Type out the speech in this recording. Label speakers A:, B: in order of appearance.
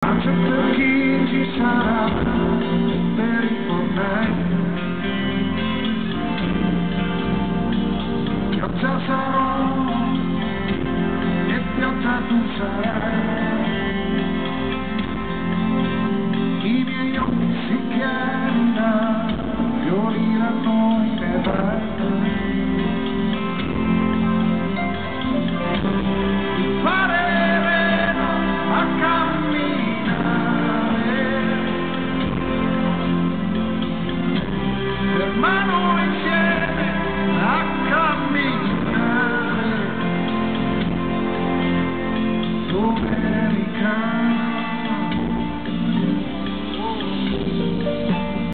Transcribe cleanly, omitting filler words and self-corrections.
A: pace per chi ci sarà, per i portei. Pioggia sarò e pioggia tu sarai.